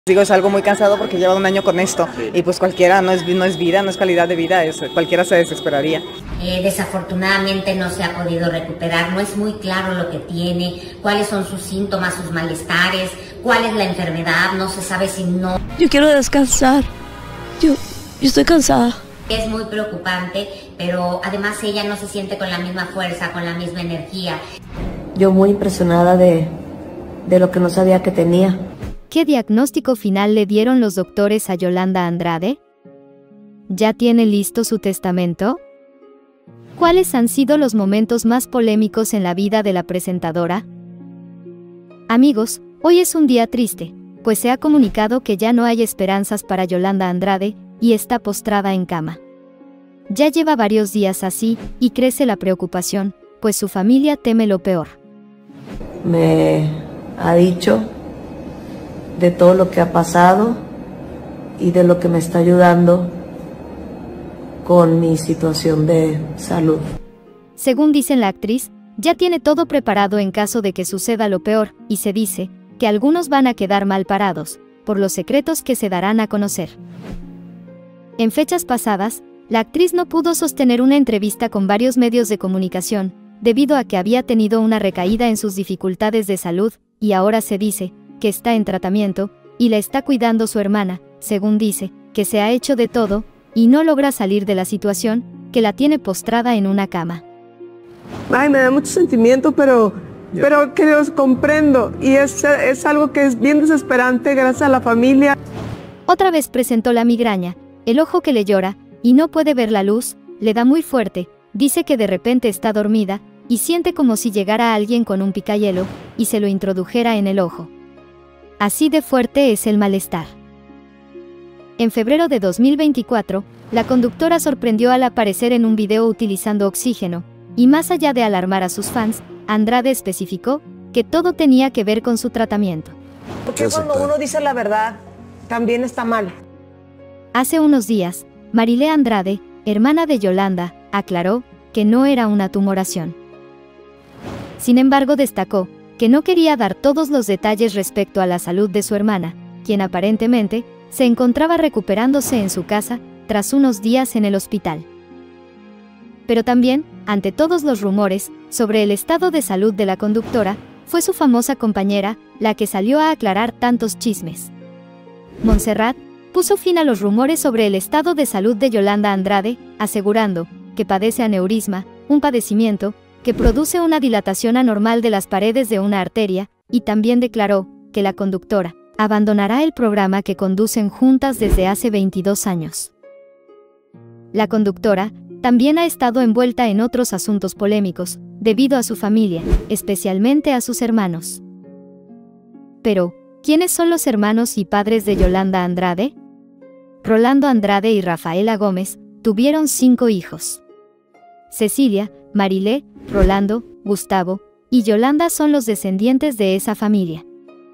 Digo, es algo muy cansado porque lleva un año con esto y pues cualquiera no es vida, no es calidad de vida, cualquiera se desesperaría. Desafortunadamente no se ha podido recuperar, no es muy claro lo que tiene, cuáles son sus síntomas, sus malestares, cuál es la enfermedad, no se sabe si no. Yo quiero descansar, yo estoy cansada. Es muy preocupante, pero además ella no se siente con la misma fuerza, con la misma energía. Yo muy impresionada de lo que no sabía que tenía. ¿Qué diagnóstico final le dieron los doctores a Yolanda Andrade? ¿Ya tiene listo su testamento? ¿Cuáles han sido los momentos más polémicos en la vida de la presentadora? Amigos, hoy es un día triste, pues se ha comunicado que ya no hay esperanzas para Yolanda Andrade y está postrada en cama. Ya lleva varios días así y crece la preocupación, pues su familia teme lo peor. Me ha dicho de todo lo que ha pasado y de lo que me está ayudando con mi situación de salud. Según dice la actriz, ya tiene todo preparado en caso de que suceda lo peor, y se dice que algunos van a quedar mal parados, por los secretos que se darán a conocer. En fechas pasadas, la actriz no pudo sostener una entrevista con varios medios de comunicación, debido a que había tenido una recaída en sus dificultades de salud, y ahora se dice que está en tratamiento, y la está cuidando su hermana, según dice, que se ha hecho de todo, y no logra salir de la situación, que la tiene postrada en una cama. Ay, me da mucho sentimiento, pero que los comprendo, y es algo que es bien desesperante gracias a la familia. Otra vez presentó la migraña, el ojo que le llora, y no puede ver la luz, le da muy fuerte, dice que de repente está dormida, y siente como si llegara alguien con un picayelo, y se lo introdujera en el ojo. Así de fuerte es el malestar. En febrero de 2024, la conductora sorprendió al aparecer en un video utilizando oxígeno, y más allá de alarmar a sus fans, Andrade especificó que todo tenía que ver con su tratamiento. Porque cuando uno dice la verdad, también está mal. Hace unos días, Marilé Andrade, hermana de Yolanda, aclaró que no era una tumoración. Sin embargo, destacó que no quería dar todos los detalles respecto a la salud de su hermana, quien aparentemente se encontraba recuperándose en su casa tras unos días en el hospital. Pero también, ante todos los rumores sobre el estado de salud de la conductora, fue su famosa compañera la que salió a aclarar tantos chismes. Montserrat puso fin a los rumores sobre el estado de salud de Yolanda Andrade, asegurando que padece aneurisma, un padecimiento que produce una dilatación anormal de las paredes de una arteria, y también declaró que la conductora abandonará el programa que conducen juntas desde hace 22 años. La conductora también ha estado envuelta en otros asuntos polémicos, debido a su familia, especialmente a sus hermanos. Pero, ¿quiénes son los hermanos y padres de Yolanda Andrade? Rolando Andrade y Rafaela Gómez tuvieron 5 hijos. Cecilia, Marilé, Rolando, Gustavo y Yolanda son los descendientes de esa familia.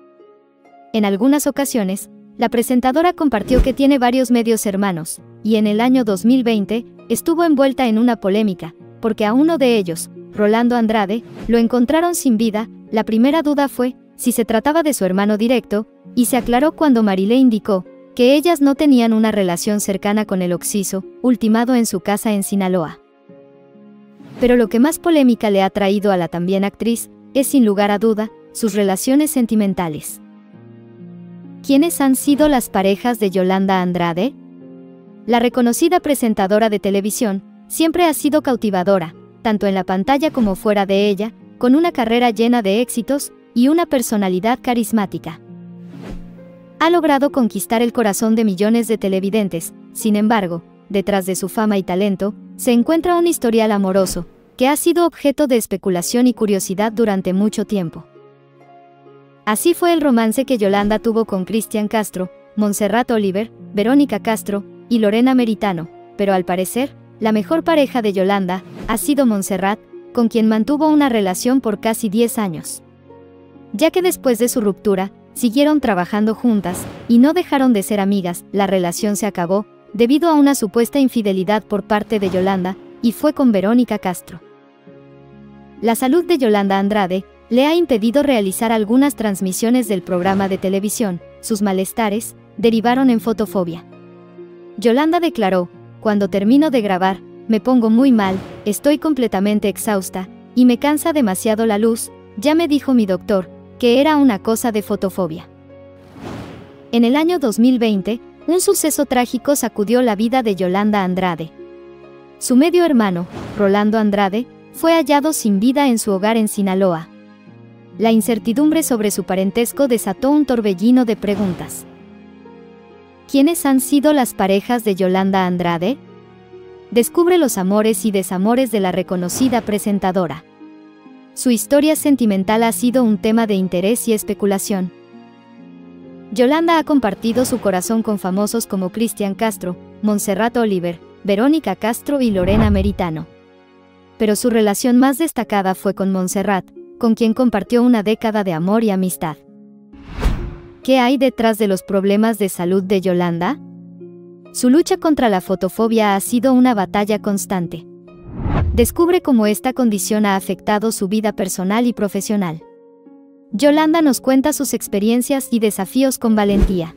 En algunas ocasiones, la presentadora compartió que tiene varios medios hermanos, y en el año 2020 estuvo envuelta en una polémica, porque a uno de ellos, Rolando Andrade, lo encontraron sin vida. La primera duda fue si se trataba de su hermano directo, y se aclaró cuando Marilé indicó que ellas no tenían una relación cercana con el occiso, ultimado en su casa en Sinaloa. Pero lo que más polémica le ha traído a la también actriz es, sin lugar a duda, sus relaciones sentimentales. ¿Quiénes han sido las parejas de Yolanda Andrade? La reconocida presentadora de televisión siempre ha sido cautivadora, tanto en la pantalla como fuera de ella, con una carrera llena de éxitos y una personalidad carismática. Ha logrado conquistar el corazón de millones de televidentes. Sin embargo, detrás de su fama y talento, se encuentra un historial amoroso, que ha sido objeto de especulación y curiosidad durante mucho tiempo. Así fue el romance que Yolanda tuvo con Cristian Castro, Montserrat Oliver, Verónica Castro y Lorena Meritano, pero al parecer, la mejor pareja de Yolanda ha sido Montserrat, con quien mantuvo una relación por casi 10 años. Ya que después de su ruptura, siguieron trabajando juntas, y no dejaron de ser amigas. La relación se acabó debido a una supuesta infidelidad por parte de Yolanda, y fue con Verónica Castro. La salud de Yolanda Andrade le ha impedido realizar algunas transmisiones del programa de televisión, sus malestares, derivaron en fotofobia. Yolanda declaró: cuando termino de grabar, me pongo muy mal, estoy completamente exhausta, y me cansa demasiado la luz, ya me dijo mi doctor, que era una cosa de fotofobia. En el año 2020, un suceso trágico sacudió la vida de Yolanda Andrade. Su medio hermano, Rolando Andrade, fue hallado sin vida en su hogar en Sinaloa. La incertidumbre sobre su parentesco desató un torbellino de preguntas. ¿Quiénes han sido las parejas de Yolanda Andrade? Descubre los amores y desamores de la reconocida presentadora. Su historia sentimental ha sido un tema de interés y especulación. Yolanda ha compartido su corazón con famosos como Cristian Castro, Montserrat Oliver, Verónica Castro y Lorena Meritano. Pero su relación más destacada fue con Montserrat, con quien compartió una década de amor y amistad. ¿Qué hay detrás de los problemas de salud de Yolanda? Su lucha contra la fotofobia ha sido una batalla constante. Descubre cómo esta condición ha afectado su vida personal y profesional. Yolanda nos cuenta sus experiencias y desafíos con valentía.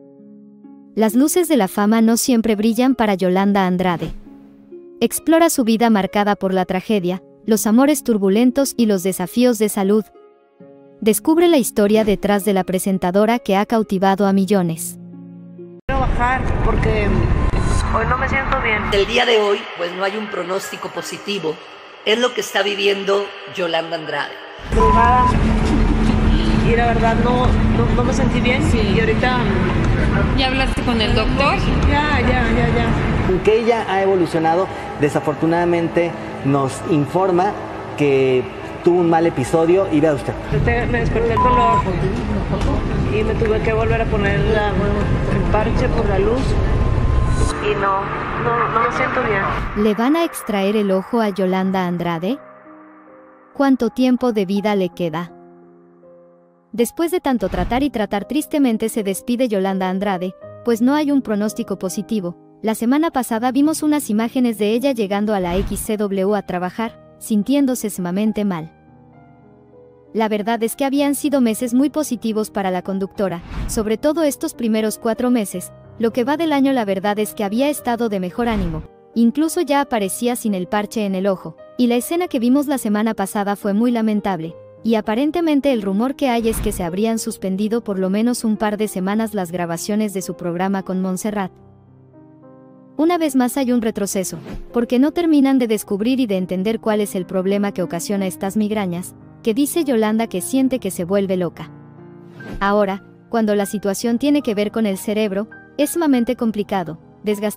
Las luces de la fama no siempre brillan para Yolanda Andrade. Explora su vida marcada por la tragedia, los amores turbulentos y los desafíos de salud. Descubre la historia detrás de la presentadora que ha cautivado a millones. Quiero bajar porque hoy no me siento bien. El día de hoy, pues no hay un pronóstico positivo. Es lo que está viviendo Yolanda Andrade. Drogada. Y la verdad no me sentí bien. Sí. Y ahorita... ¿Ya hablaste con el doctor? Ya. Aunque ella ha evolucionado, desafortunadamente nos informa que tuvo un mal episodio y vea usted. Me desperté con dolor y me tuve que volver a poner el parche por la luz y no me siento bien. ¿Le van a extraer el ojo a Yolanda Andrade? ¿Cuánto tiempo de vida le queda? Después de tanto tratar y tratar, tristemente se despide Yolanda Andrade, pues no hay un pronóstico positivo. La semana pasada vimos unas imágenes de ella llegando a la XCW a trabajar, sintiéndose sumamente mal. La verdad es que habían sido meses muy positivos para la conductora, sobre todo estos primeros 4 meses. Lo que va del año, la verdad es que había estado de mejor ánimo, incluso ya aparecía sin el parche en el ojo, y la escena que vimos la semana pasada fue muy lamentable, y aparentemente el rumor que hay es que se habrían suspendido por lo menos un par de semanas las grabaciones de su programa con Montserrat. Una vez más hay un retroceso, porque no terminan de descubrir y de entender cuál es el problema que ocasiona estas migrañas, que dice Yolanda que siente que se vuelve loca. Ahora, cuando la situación tiene que ver con el cerebro, es sumamente complicado, desgastante.